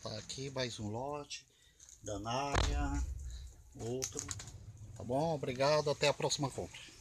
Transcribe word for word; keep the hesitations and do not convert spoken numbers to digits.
Tá aqui mais um lote da Nária, outro, tá bom? Obrigado, até a próxima compra.